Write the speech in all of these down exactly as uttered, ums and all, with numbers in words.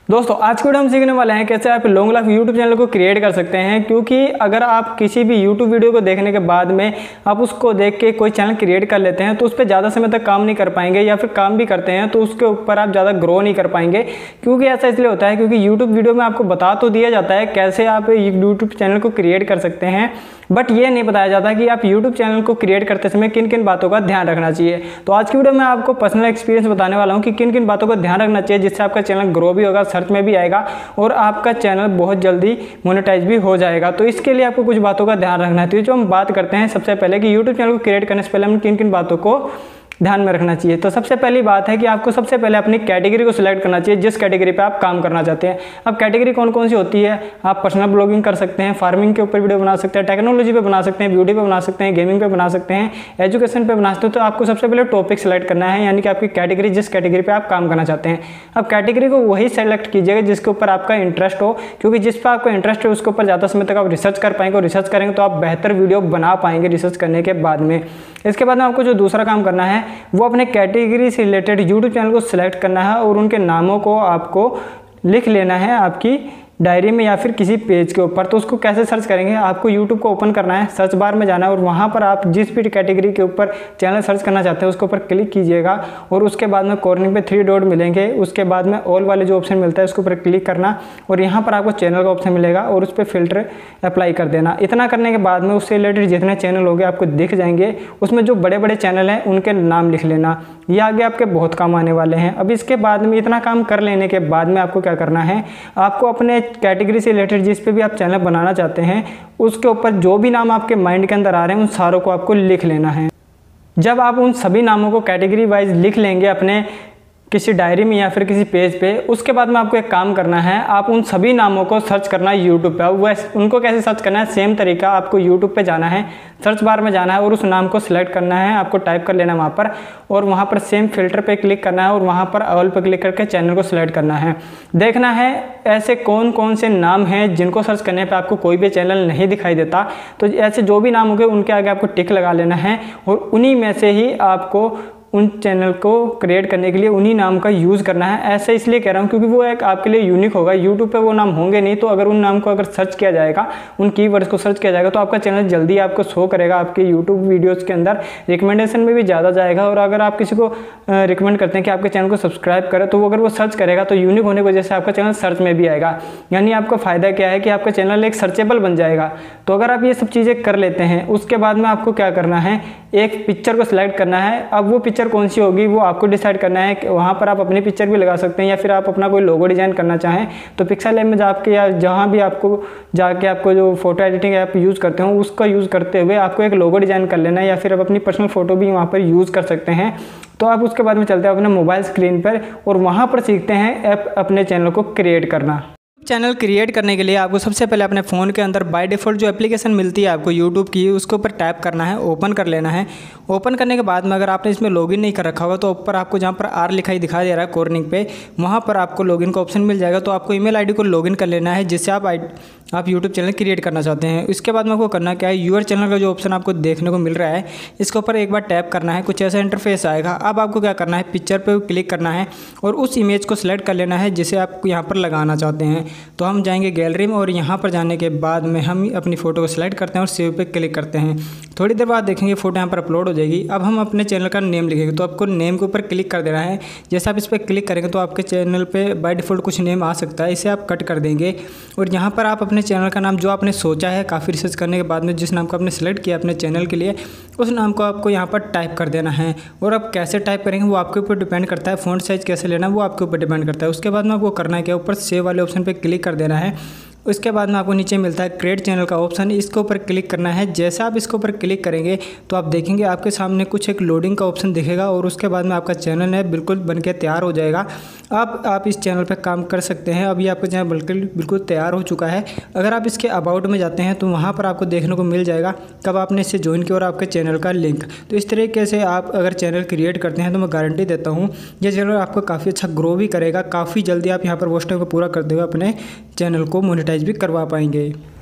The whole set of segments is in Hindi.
दोस्तों आज की वीडियो हम सीखने वाले हैं कैसे आप लॉन्ग लाइफ यूट्यूब चैनल को क्रिएट कर सकते हैं। क्योंकि अगर आप किसी भी यूट्यूब वीडियो को देखने के बाद में आप उसको देख के कोई चैनल क्रिएट कर लेते हैं तो उस पर ज़्यादा समय तक काम नहीं कर पाएंगे, या फिर काम भी करते हैं तो उसके ऊपर आप ज़्यादा ग्रो नहीं कर पाएंगे। क्योंकि ऐसा इसलिए होता है क्योंकि यूट्यूब वीडियो में आपको बता तो दिया जाता है कैसे आप यूट्यूब चैनल को क्रिएट कर सकते हैं, बट ये नहीं बताया जाता कि आप यूट्यूब चैनल को क्रिएट करते समय किन किन बातों का ध्यान रखना चाहिए। तो आज की वीडियो में आपको पर्सनल एक्सपीरियंस बताने वाला हूँ कि किन किन बातों का ध्यान रखना चाहिए जिससे आपका चैनल ग्रो भी होगा, सर्च में भी आएगा और आपका चैनल बहुत जल्दी मोनेटाइज भी हो जाएगा। तो इसके लिए आपको कुछ बातों का ध्यान रखना है। तो जो हम बात करते हैं सबसे पहले कि यूट्यूब चैनल को क्रिएट करने से पहले हम किन किन बातों को ध्यान में रखना चाहिए। तो सबसे पहली बात है कि आपको सबसे पहले अपनी कैटेगरी को सिलेक्ट करना चाहिए, जिस कैटेगरी पे आप काम करना चाहते हैं। अब कैटेगरी कौन कौन सी होती है, आप पर्सनल ब्लॉगिंग कर सकते हैं, फार्मिंग के ऊपर वीडियो बना सकते हैं, टेक्नोलॉजी पे बना सकते हैं, ब्यूटी पे बना सकते हैं, गेमिंग पे बना सकते हैं, एजुकेशन पे बना सकते हैं। तो आपको सबसे पहले टॉपिक सेलेक्ट करना है, यानी कि आपकी कैटेगरी, जिस कैटेगरी पर आप काम करना चाहते हैं। अब कैटेगरी को वही सेलेक्ट कीजिएगा जिसके ऊपर आपका इंटरेस्ट हो, क्योंकि जिस पर आपका इंटरेस्ट है उसके ऊपर ज़्यादा समय तक आप रिसर्च कर पाएंगे और रिसर्च करेंगे तो आप बेहतर वीडियो बना पाएंगे रिसर्च करने के बाद में। इसके बाद में आपको जो दूसरा काम करना है वो अपने कैटेगरी से रिलेटेड यूट्यूब चैनल को सिलेक्ट करना है और उनके नामों को आपको लिख लेना है आपकी डायरी में या फिर किसी पेज के ऊपर। तो उसको कैसे सर्च करेंगे, आपको यूट्यूब को ओपन करना है, सर्च बार में जाना है और वहाँ पर आप जिस भी कैटेगरी के ऊपर चैनल सर्च करना चाहते हैं उसके ऊपर क्लिक कीजिएगा और उसके बाद में कॉर्नर पे थ्री डॉट मिलेंगे, उसके बाद में ऑल वाले जो ऑप्शन मिलता है उसके ऊपर क्लिक करना और यहाँ पर आपको चैनल का ऑप्शन मिलेगा और उस पर फिल्टर अप्लाई कर देना। इतना करने के बाद में उससे रिलेटेड जितने चैनल होंगे आपको दिख जाएंगे, उसमें जो बड़े बड़े चैनल हैं उनके नाम लिख लेना, ये आगे आपके बहुत काम आने वाले हैं। अब इसके बाद में इतना काम कर लेने के बाद में आपको क्या करना है, आपको अपने कैटेगरी से रिलेटेड जिस पे भी आप चैनल बनाना चाहते हैं उसके ऊपर जो भी नाम आपके माइंड के अंदर आ रहे हैं उन सारों को आपको लिख लेना है। जब आप उन सभी नामों को कैटेगरी वाइज लिख लेंगे अपने किसी डायरी में या फिर किसी पेज पे, उसके बाद में आपको एक काम करना है, आप उन सभी नामों को सर्च करना है यूट्यूब पे। वो उनको कैसे सर्च करना है, सेम तरीका, आपको यूट्यूब पे जाना है, सर्च बार में जाना है और उस नाम को सिलेक्ट करना है, आपको टाइप कर लेना वहाँ पर और वहाँ पर सेम फिल्टर पे क्लिक करना है और वहाँ पर ऑल पे क्लिक करके चैनल को सिलेक्ट करना है। देखना है ऐसे कौन कौन से नाम हैं जिनको सर्च करने पर आपको कोई भी चैनल नहीं दिखाई देता। तो ऐसे जो भी नाम होंगे उनके आगे आपको टिक लगा लेना है और उन्हीं में से ही आपको उन चैनल को क्रिएट करने के लिए उन्हीं नाम का यूज़ करना है। ऐसा इसलिए कह रहा हूँ क्योंकि वो एक आपके लिए यूनिक होगा, यूट्यूब पे वो नाम होंगे नहीं। तो अगर उन नाम को अगर सर्च किया जाएगा, उन कीवर्ड्स को सर्च किया जाएगा तो आपका चैनल जल्दी आपको शो करेगा आपके यूट्यूब वीडियोज़ के अंदर, रिकमेंडेशन में भी ज़्यादा जाएगा। और अगर आप किसी को रिकमेंड करते हैं कि आपके चैनल को सब्सक्राइब करें तो वो अगर वो सर्च करेगा तो यूनिक होने की वजह से आपका चैनल सर्च में भी आएगा। यानी आपका फ़ायदा क्या है कि आपका चैनल एक सर्चेबल बन जाएगा। तो अगर आप ये सब चीज़ें कर लेते हैं उसके बाद में आपको क्या करना है, एक पिक्चर को सिलेक्ट करना है। अब वो पिक्चर कौन सी होगी वो आपको डिसाइड करना है। वहाँ पर आप अपनी पिक्चर भी लगा सकते हैं या फिर आप अपना कोई लोगो डिज़ाइन करना चाहें तो पिक्सल लैब में जाके या जहाँ भी आपको जाके आपको जो फोटो एडिटिंग ऐप यूज़ करते हो उसका यूज़ करते हुए आपको एक लोगो डिज़ाइन कर लेना है या फिर आप अपनी पर्सनल फ़ोटो भी वहाँ पर यूज़ कर सकते हैं। तो आप उसके बाद में चलते हैं अपने मोबाइल स्क्रीन पर और वहाँ पर सीखते हैं ऐप अपने चैनल को क्रिएट करना। चैनल क्रिएट करने के लिए आपको सबसे पहले अपने फ़ोन के अंदर बाय डिफ़ॉल्ट जो एप्लीकेशन मिलती है आपको यूट्यूब की, उसके ऊपर टैप करना है, ओपन कर लेना है। ओपन करने के बाद में अगर आपने इसमें लॉगिन नहीं कर रखा होगा तो ऊपर आपको जहाँ पर आर लिखाई दिखाई दे रहा है कॉर्निंग पे, वहाँ पर आपको लॉगिन का ऑप्शन मिल जाएगा। तो आपको ईमेल आईडी को लॉगिन कर लेना है जिससे आप आप यूट्यूब चैनल क्रिएट करना चाहते हैं। इसके बाद में आपको करना क्या है, यूअर चैनल का जो ऑप्शन आपको देखने को मिल रहा है इसके ऊपर एक बार टैप करना है, कुछ ऐसा इंटरफेस आएगा। अब आपको क्या करना है, पिक्चर पर क्लिक करना है और उस इमेज को सिलेक्ट कर लेना है जिसे आप यहाँ पर लगाना चाहते हैं। तो हम जाएंगे गैलरी में और यहाँ पर जाने के बाद में हम अपनी फ़ोटो को सिलेक्ट करते हैं और सेव पे क्लिक करते हैं। थोड़ी देर बाद देखेंगे फ़ोटो यहाँ पर अपलोड हो जाएगी। अब हम अपने चैनल का नेम लिखेंगे तो आपको नेम के ऊपर क्लिक कर देना है। जैसे आप इस पर क्लिक करेंगे तो आपके चैनल पे बाय डिफ़ॉल्ट कुछ नेम आ सकता है, इसे आप कट कर देंगे और यहाँ पर आप अपने चैनल का नाम जो आपने सोचा है काफ़ी रिसर्च करने के बाद में जिस नाम को आपने सेलेक्ट किया अपने चैनल के लिए उस नाम को आपको यहाँ पर टाइप कर देना है। और आप कैसे टाइप करेंगे वो आपके ऊपर डिपेंड करता है, फ़ॉन्ट साइज़ कैसे लेना वो आपके ऊपर डिपेंड करता है। उसके बाद में आपको करना है क्या, ऊपर सेव वाले ऑप्शन पर क्लिक कर देना है। उसके बाद में आपको नीचे मिलता है क्रिएट चैनल का ऑप्शन, इसके ऊपर क्लिक करना है। जैसे आप इसके ऊपर क्लिक करेंगे तो आप देखेंगे आपके सामने कुछ एक लोडिंग का ऑप्शन दिखेगा और उसके बाद में आपका चैनल है बिल्कुल बनके तैयार हो जाएगा। अब आप इस चैनल पर काम कर सकते हैं। अभी आपका चैनल बिल्कुल बिल्कुल तैयार हो चुका है। अगर आप इसके अबाउट में जाते हैं तो वहाँ पर आपको देखने को मिल जाएगा कब आपने इसे ज्वाइन किया और आपके चैनल का लिंक। तो इस तरीके से आप अगर चैनल क्रिएट करते हैं तो मैं गारंटी देता हूँ ये चैनल आपको काफ़ी अच्छा ग्रो भी करेगा। काफ़ी जल्दी आप यहाँ पर वॉच टाइम को पूरा करते हुए अपने चैनल को मोनेटाइज भी करवा पाएंगे।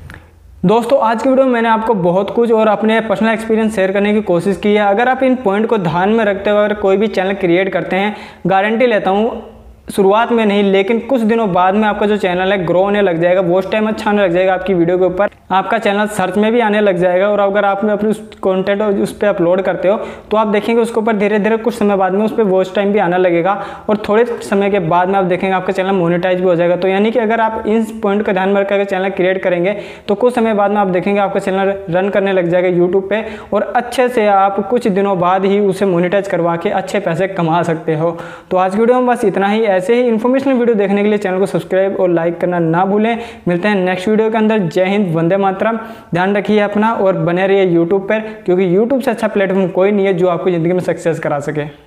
दोस्तों आज की वीडियो में मैंने आपको बहुत कुछ और अपने पर्सनल एक्सपीरियंस शेयर करने की कोशिश की है। अगर आप इन पॉइंट को ध्यान में रखते हुए अगर कोई भी चैनल क्रिएट करते हैं, गारंटी लेता हूँ शुरुआत में नहीं, लेकिन कुछ दिनों बाद में आपका जो चैनल है ग्रो होने लग जाएगा, वॉच टाइम अच्छा आने लग जाएगा आपकी वीडियो के ऊपर, आपका चैनल सर्च में भी आने लग जाएगा। और अगर आपने अपने उस कंटेंट उस पर अपलोड करते हो तो आप देखेंगे उसके ऊपर धीरे धीरे कुछ समय बाद में उस पर वॉच टाइम भी आने लगेगा, और थोड़े समय के बाद में आप देखेंगे आपका चैनल मोनेटाइज भी हो जाएगा। तो यानी कि अगर आप इन पॉइंट का ध्यान में रखकर चैनल क्रिएट करेंगे तो कुछ समय बाद में आप देखेंगे आपका चैनल रन करने लग जाएगा यूट्यूब पे, और अच्छे से आप कुछ दिनों बाद ही उसे मोनेटाइज करवा के अच्छे पैसे कमा सकते हो। तो आज की वीडियो में बस इतना ही। ऐसे ही इन्फॉर्मेशनल वीडियो देखने के लिए चैनल को सब्सक्राइब और लाइक करना ना भूलें। मिलते हैं नेक्स्ट वीडियो के अंदर। जय हिंद, वंदे मातरम। ध्यान रखिए अपना और बने रहिए यूट्यूब पर, क्योंकि यूट्यूब से अच्छा प्लेटफॉर्म कोई नहीं है जो आपको ज़िंदगी में सक्सेस करा सके।